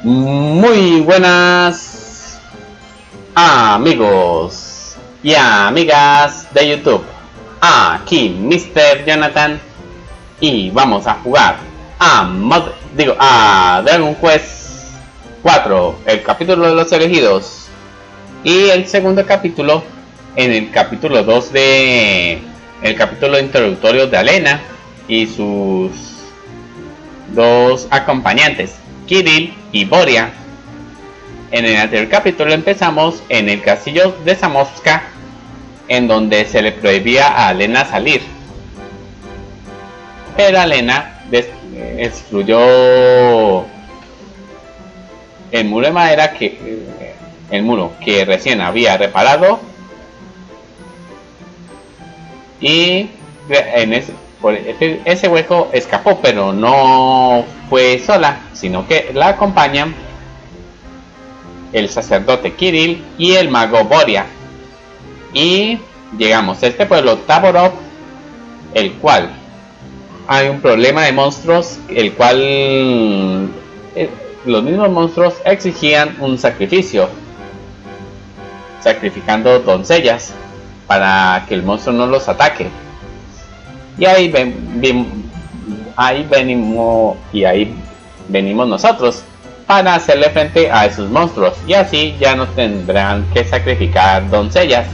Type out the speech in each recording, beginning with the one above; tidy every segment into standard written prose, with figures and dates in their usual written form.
Muy buenas amigos y amigas de YouTube. Aquí Mr. Jonathan y vamos a jugar a Dragon Quest 4, el capítulo de los elegidos y el segundo capítulo en el capítulo 2 de el capítulo introductorio de Alena y sus dos acompañantes, Kirill y Boria. En el anterior capítulo empezamos en el castillo de Zamoska, en donde se le prohibía a Alena salir, pero Alena destruyó el muro de madera que recién había reparado, y por ese hueco escapó, pero no fue sola, sino que la acompañan el sacerdote Kirill y el mago Boria. Y llegamos a este pueblo Taborov, el cual hay un problema de monstruos, el cual los mismos monstruos exigían un sacrificio, sacrificando doncellas para que el monstruo no los ataque. Y ahí venimos nosotros para hacerle frente a esos monstruos, y así ya no tendrán que sacrificar doncellas.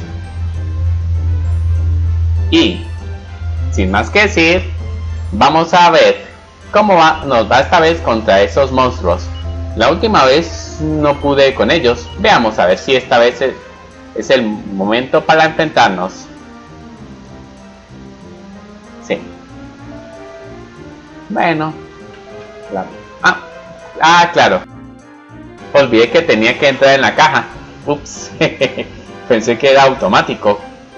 Y sin más que decir, vamos a ver cómo nos va esta vez contra esos monstruos. La última vez no pude con ellos. Veamos a ver si esta vez es el momento para enfrentarnos. Sí. Bueno. Claro. Olvidé que tenía que entrar en la caja. Ups. Pensé que era automático.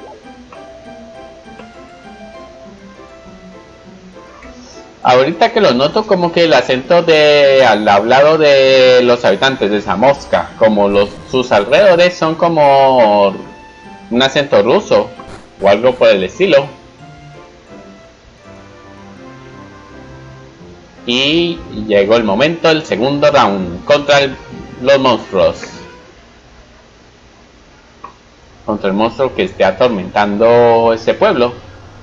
Ahorita que lo noto, como que el acento al hablado de los habitantes de Zamoska, como sus alrededores, son como un acento ruso o algo por el estilo. Y llegó el momento del segundo round contra los monstruos. Contra el monstruo que esté atormentando ese pueblo.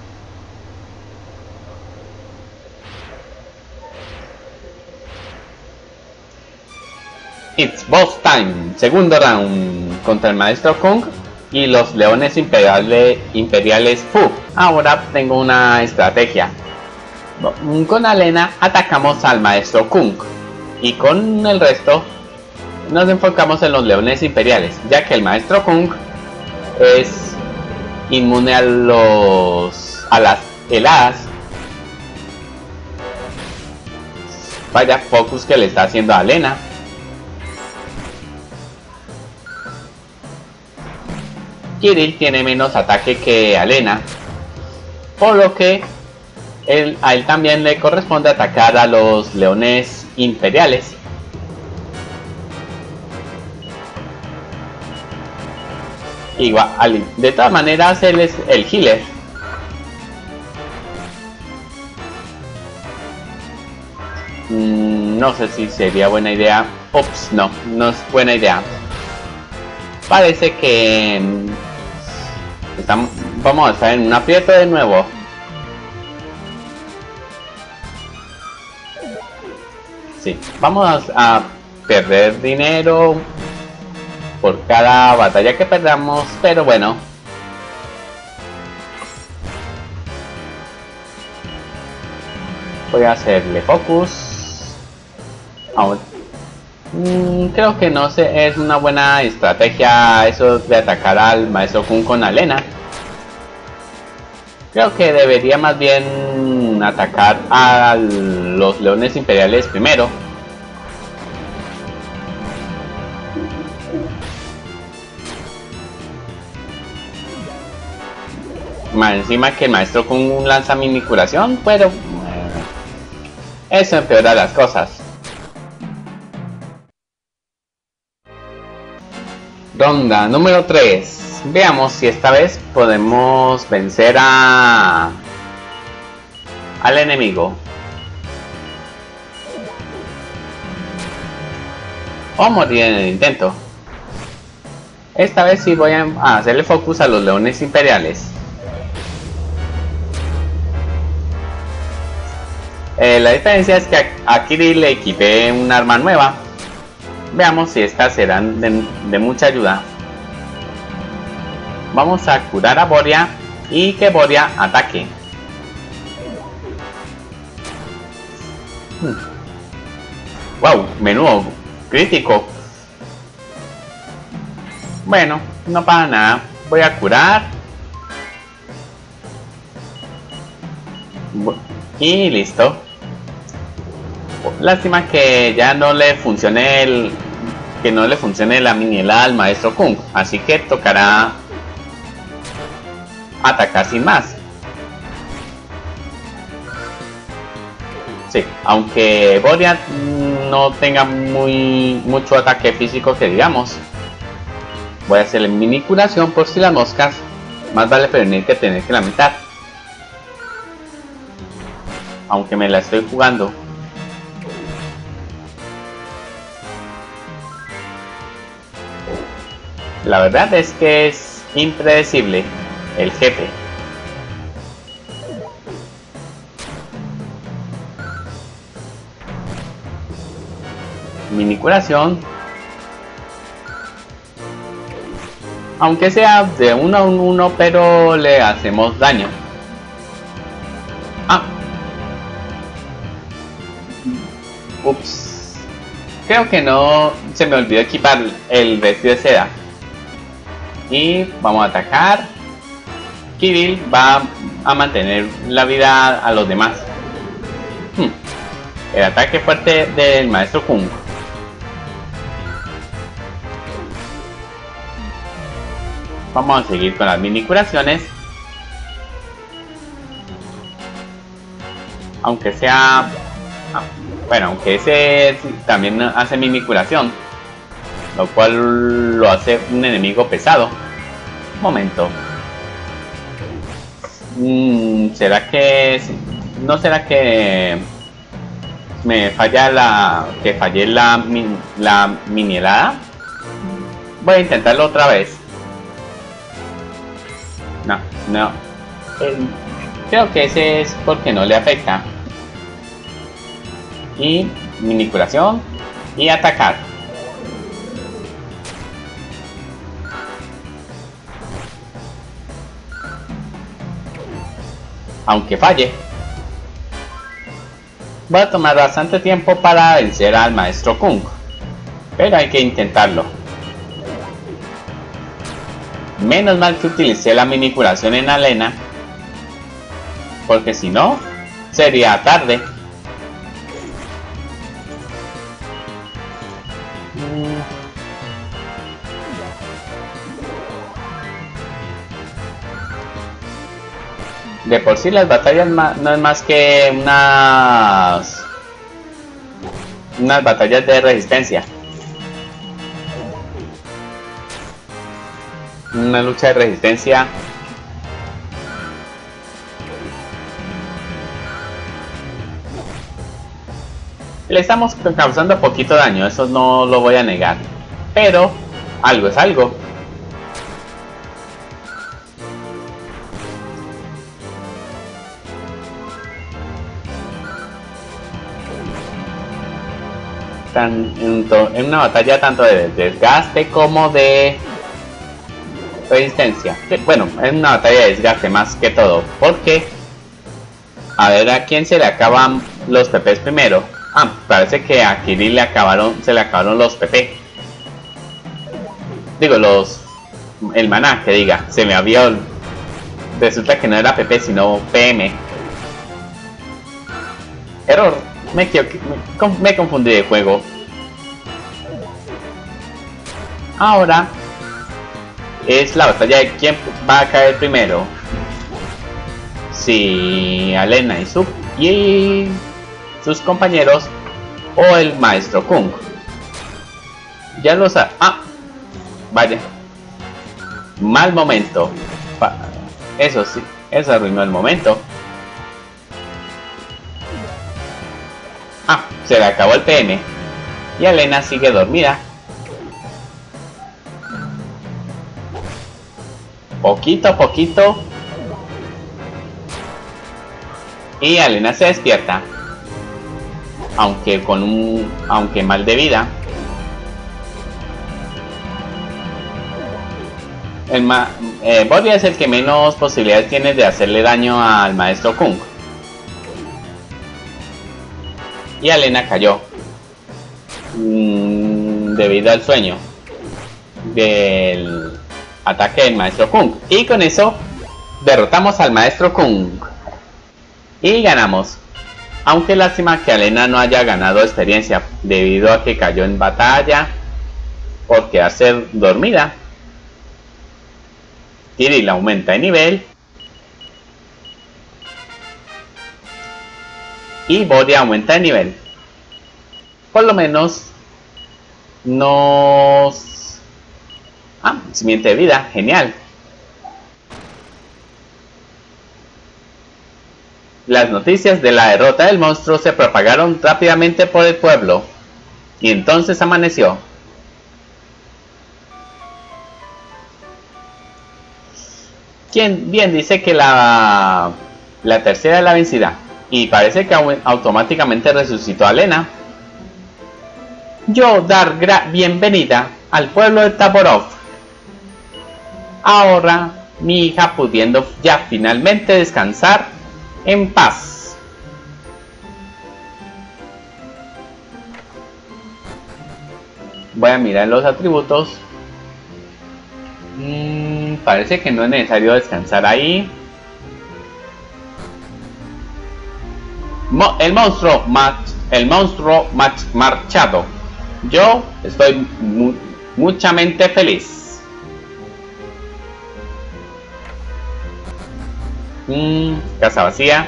It's boss time. Segundo round contra el maestro Kung y los leones imperiales Fu. Ahora tengo una estrategia. Con Alena atacamos al maestro Kung y con el resto nos enfocamos en los leones imperiales, ya que el maestro Kung es inmune a las heladas. Vaya focus que le está haciendo a Alena. Kirill tiene menos ataque que Alena, por lo que a él también le corresponde atacar a los leones imperiales. Igual, de todas maneras él es el healer. No sé si sería buena idea. Ups, no es buena idea. Parece que vamos a estar en un aprieto de nuevo. Sí, vamos a perder dinero por cada batalla que perdamos, pero bueno. Voy a hacerle focus. Creo que no sé, es una buena estrategia eso de atacar al maestro Kung con Alena. Creo que debería más bien atacar a los leones imperiales primero. Más encima que el maestro Kung lanza mini curación, pero eso empeora las cosas. Ronda número 3. Veamos si esta vez podemos vencer al enemigo. o morir en el intento. Esta vez sí voy a hacerle focus a los leones imperiales. La diferencia es que a Kirill le equipé un arma nueva. Veamos si estas serán de mucha ayuda. Vamos a curar a Boria y que Boria ataque. Wow, menudo crítico. Bueno, no pasa nada. Voy a curar. Y listo. Lástima que ya no le funcione la miniela al maestro Kung. Así que tocará atacar sin más. Sí, aunque Boria no tenga mucho ataque físico que digamos. Voy a hacerle mini curación por si las moscas. Más vale prevenir que tener que lamentar. Aunque me la estoy jugando. La verdad es que es impredecible el jefe. Mini curación. Aunque sea de 1 a 1, pero le hacemos daño. Ups. Creo que no se me olvidó equipar el vestido de seda. Y vamos a atacar. Kirill va a mantener la vida a los demás. El ataque fuerte del maestro Kung. Vamos a seguir con las mini curaciones. Aunque sea... bueno, aunque ese también hace mini curación. Lo cual lo hace un enemigo pesado. Un momento. ¿Será que... no será que... me falla que fallé la mini helada? Voy a intentarlo otra vez. No. Creo que ese es porque no le afecta. Y mini curación. Y atacar. Aunque falle. Va a tomar bastante tiempo para vencer al maestro Kung. Pero hay que intentarlo. Menos mal que utilicé la mini curación en Alena. Porque si no, sería tarde. De por sí las batallas no es más que unas batallas de resistencia. Una lucha de resistencia. Le estamos causando poquito daño, eso no lo voy a negar. Pero algo es algo. En una batalla tanto de desgaste como de resistencia. Bueno, es una batalla de desgaste más que todo. Porque a ver a quién se le acaban los PPs primero. Parece que a Kirill se le acabaron los PP. Digo, el maná, que diga. Se me había... Resulta que no era PP sino PM. Error. Me confundí de juego. Ahora es la batalla de quién va a caer primero. Si Alena y sus compañeros o el maestro Kung. Ya lo sabe. Vaya. Mal momento. Eso sí, eso arruinó el momento. Se le acabó el PM. Y Alena sigue dormida. poquito a poquito. Y Alena se despierta. Aunque mal de vida. Body es el que menos posibilidades tiene de hacerle daño al maestro Kung. Y Alena cayó. Debido al sueño del ataque del maestro Kung. Y con eso derrotamos al maestro Kung. Y ganamos. Aunque lástima que Alena no haya ganado experiencia debido a que cayó en batalla por quedarse dormida. Kiril aumenta de nivel. Y Body aumenta de nivel. Por lo menos nos... simiente de vida, genial. Las noticias de la derrota del monstruo se propagaron rápidamente por el pueblo. Y entonces amaneció. Quien bien dice que la tercera es la vencida. Y parece que automáticamente resucitó a Alena. Yo dar bienvenida al pueblo de Taborov. Ahora mi hija pudiendo ya finalmente descansar en paz. Voy a mirar los atributos. Parece que no es necesario descansar ahí. El monstruo marchado. Yo estoy muchamente feliz. Casa vacía.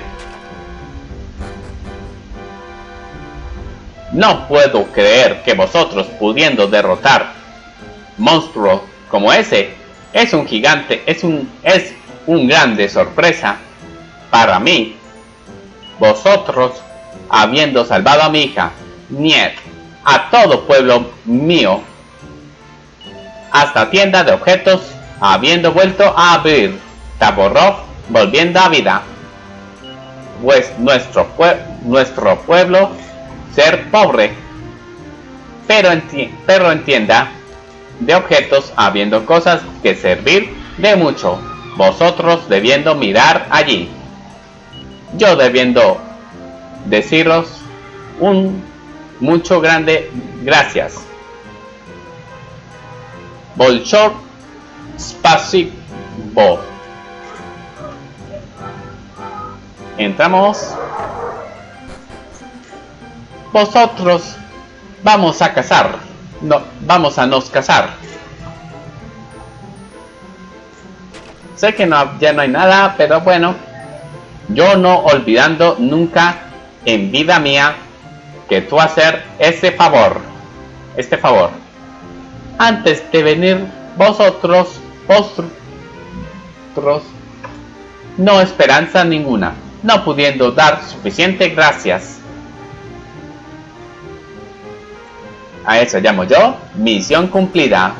No puedo creer que vosotros pudiendo derrotar monstruos como ese es un gigante, es un grande sorpresa para mí. Vosotros habiendo salvado a mi hija, Niet, a todo pueblo mío, hasta tienda de objetos, habiendo vuelto a abrir, Taborov volviendo a vida. Pues nuestro pueblo ser pobre, pero en tienda de objetos habiendo cosas que servir de mucho, vosotros debiendo mirar allí, yo debiendo deciros un mucho grande gracias. Bolshor Spasibo. Entramos. Vosotros vamos a casar. No, vamos a nos casar. Sé que ya no hay nada, pero bueno. Yo no olvidando nunca en vida mía que tú hacer este favor. Antes de venir vosotros no esperanza ninguna, no pudiendo dar suficiente gracias. A eso llamo yo misión cumplida.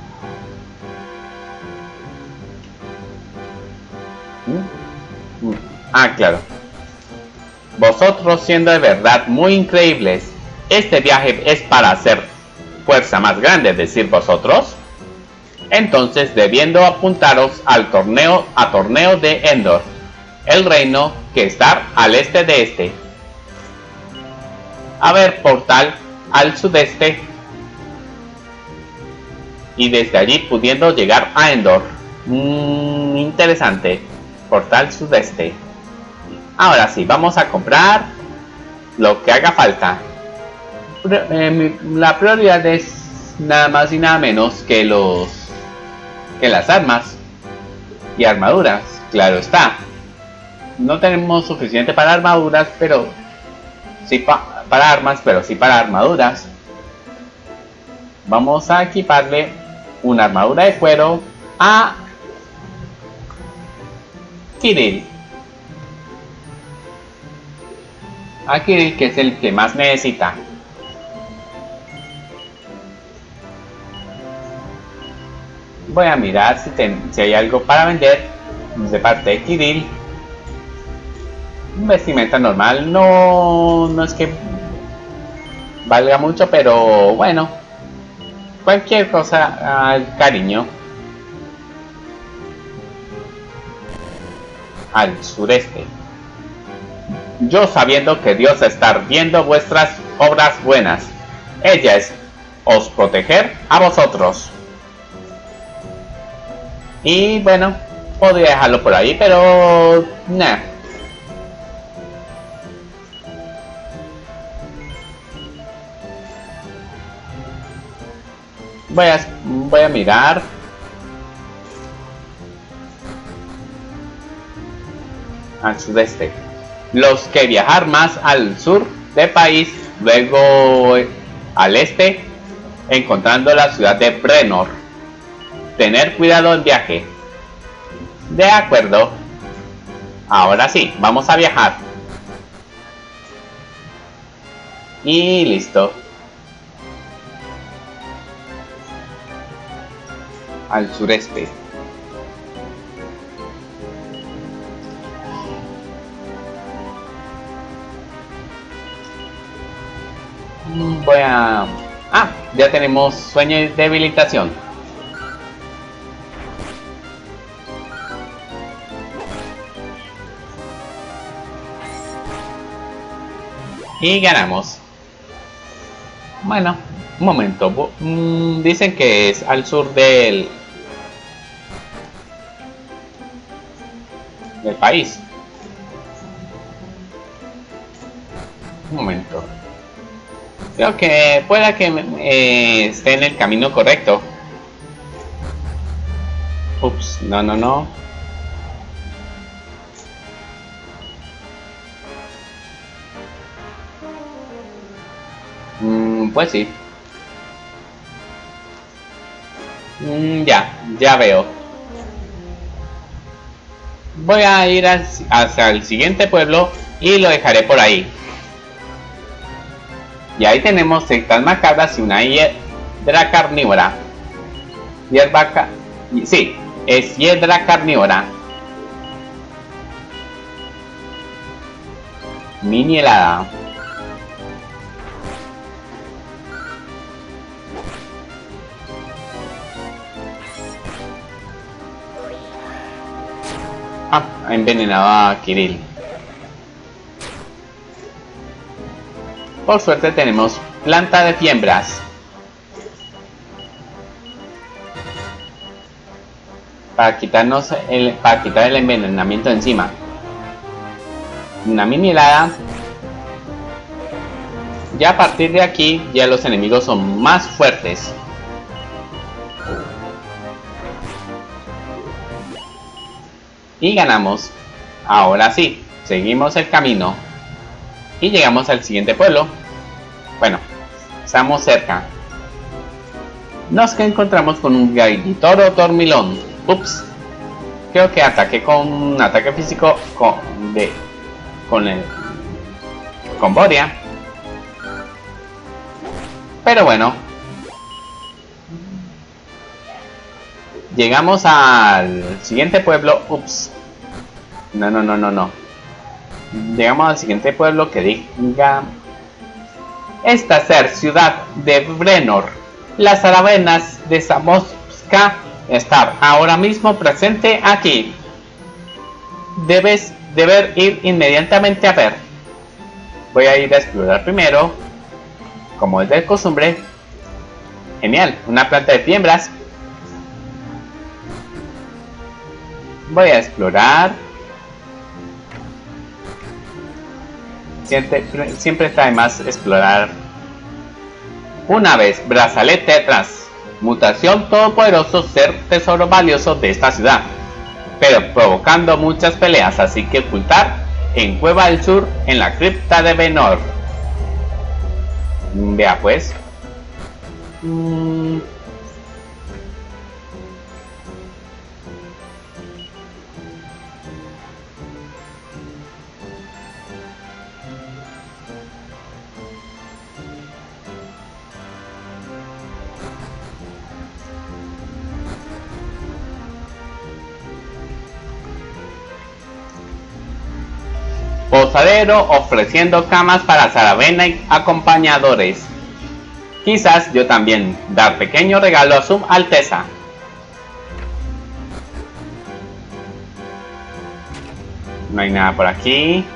Claro. Vosotros siendo de verdad muy increíbles. Este viaje es para hacer fuerza más grande, decir vosotros. Entonces debiendo apuntaros al torneo de Endor, el reino que está al este de este. A ver, portal al sudeste. Y desde allí pudiendo llegar a Endor. Interesante. Portal sudeste. Ahora sí, vamos a comprar lo que haga falta. La prioridad es nada más y nada menos que las armas y armaduras. Claro está. No tenemos suficiente para armaduras, pero sí para armas, pero sí para armaduras. Vamos a equiparle una armadura de cuero a Kiril. A Kiril, que es el que más necesita. Voy a mirar si hay algo para vender de parte de Kirill. Vestimenta normal, no es que valga mucho, pero bueno, cualquier cosa, cariño. Al sureste. Yo sabiendo que Dios está viendo vuestras obras buenas. Ella es os proteger a vosotros. Y bueno, podría dejarlo por ahí, pero nah. Voy a mirar. Al sudeste. Los que viajar más al sur del país, luego al este, encontrando la ciudad de Brenor. Tener cuidado en viaje. De acuerdo. Ahora sí, vamos a viajar. Y listo. Al sureste. Voy a... Ah, ya tenemos sueño y debilitación. Y ganamos. Bueno, un momento. Dicen que es al sur del país. Un momento. Creo que pueda que esté en el camino correcto. Ups, no. Pues sí. Ya veo. Voy a ir hacia el siguiente pueblo y lo dejaré por ahí. Y ahí tenemos sectas macabras y una hiedra carnívora. Sí, es hiedra carnívora. Mini helada. Ha envenenado a Kirill. Por suerte tenemos planta de fiembras. Para quitar el envenenamiento encima. Una mini helada. Ya a partir de aquí ya los enemigos son más fuertes. Y ganamos. Ahora sí, seguimos el camino. Y llegamos al siguiente pueblo. Bueno, estamos cerca. Nos encontramos con un Gailitoro dormilón. Ups. Creo que ataqué con un ataque físico con Boria. Pero bueno. Llegamos al siguiente pueblo. Ups. No. Llegamos al siguiente pueblo que diga... Esta ser ciudad de Brenor. Las arabenas de Zamoska estar ahora mismo presente aquí. Deber ir inmediatamente a ver. Voy a ir a explorar primero. Como es de costumbre. Genial, una planta de fiembras. Voy a explorar. Siempre está de más explorar. Una vez, brazalete atrás. Mutación todopoderoso, ser tesoro valioso de esta ciudad. Pero provocando muchas peleas, así que ocultar en Cueva del Sur, en la cripta de Brenor. Vea pues. Posadero ofreciendo camas para Saravena y acompañadores. Quizás yo también dar pequeño regalo a su Alteza. No hay nada por aquí.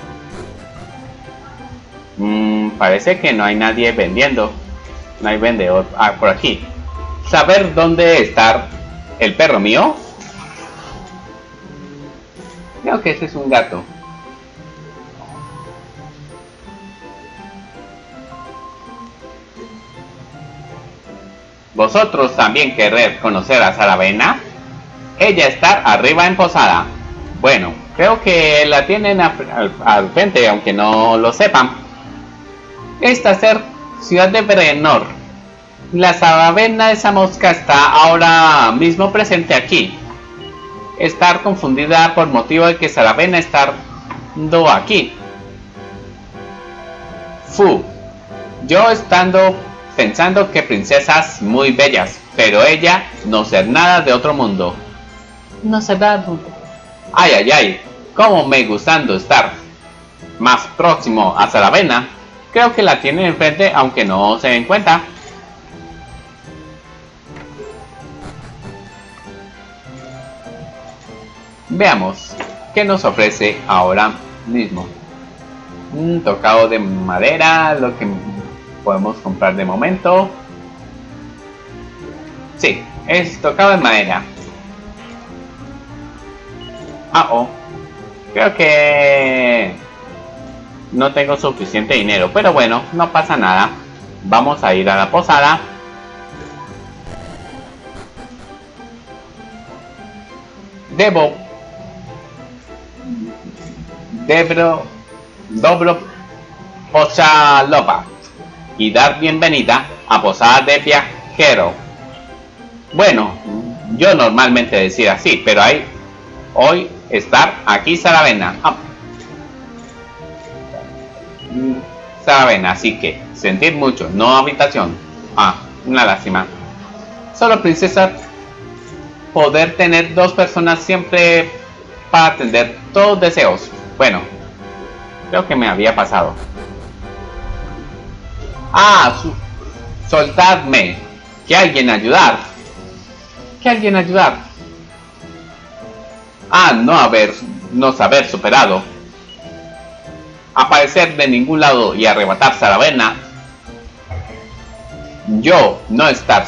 Parece que no hay nadie vendiendo. No hay vendedor. Ah, por aquí. Saber dónde está el perro mío. Creo que ese es un gato. ¿Vosotros también queréis conocer a Saravena? Ella está arriba en Posada. Bueno, creo que la tienen al frente, aunque no lo sepan. Esta es ciudad de Brenor. La Saravena, esa mosca, está ahora mismo presente aquí. Estar confundida por motivo de que Saravena está aquí. Yo estando pensando que princesas muy bellas, pero ella no ser nada de otro mundo. No ser nada. Ay, ay, ay, como me gustando estar más próximo a Saravena. Creo que la tienen enfrente, aunque no se den cuenta. Veamos qué nos ofrece ahora mismo. Tocado de madera, lo que podemos comprar de momento. Sí, es tocado de madera. Creo que no tengo suficiente dinero, pero bueno, no pasa nada. Vamos a ir a la posada. Dobro Pochalopa y dar bienvenida a Posada de Viajero. Bueno, yo normalmente decir así, pero hay hoy estar aquí Saravena. Saravena, así que sentir mucho, no habitación. Una lástima. Solo princesa poder tener dos personas siempre para atender todos deseos. Bueno, creo que me había pasado. Soltadme. Que alguien ayudar. Que alguien ayudar. No saber superado. Aparecer de ningún lado y arrebatar Saravena. Yo estar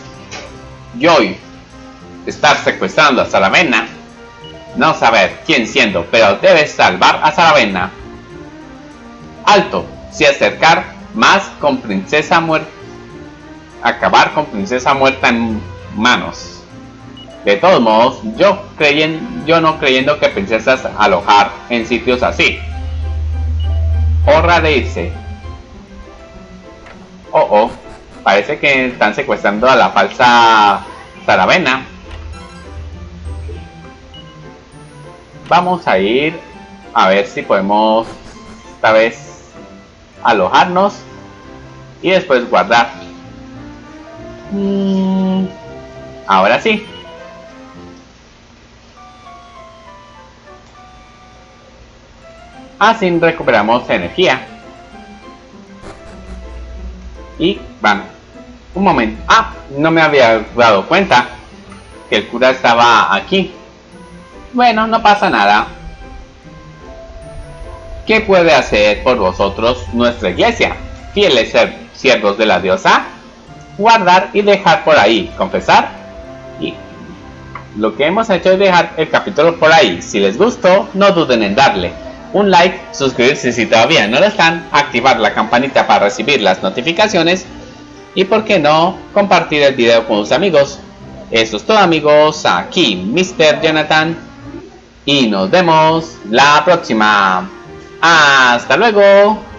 secuestrando a Saravena. No saber quién siendo, pero debes salvar a Saravena. Alto, si acercar más con princesa muerta. Acabar con princesa muerta en manos. De todos modos, yo no creyendo que princesas alojar en sitios así. Hora de irse. Parece que están secuestrando a la falsa Saravena. Vamos a ir a ver si podemos esta vez alojarnos y después guardar. Ahora sí. Así recuperamos energía. Y van. Un momento. No me había dado cuenta que el cura estaba aquí. Bueno, no pasa nada. ¿Qué puede hacer por vosotros nuestra iglesia? Fieles siervos de la diosa. Guardar y dejar por ahí. Confesar. Y lo que hemos hecho es dejar el capítulo por ahí. Si les gustó, no duden en darle un like, suscribirse si todavía no lo están, activar la campanita para recibir las notificaciones y por qué no, compartir el video con sus amigos. Eso es todo, amigos, aquí Mr. Jonathan y nos vemos la próxima. Hasta luego.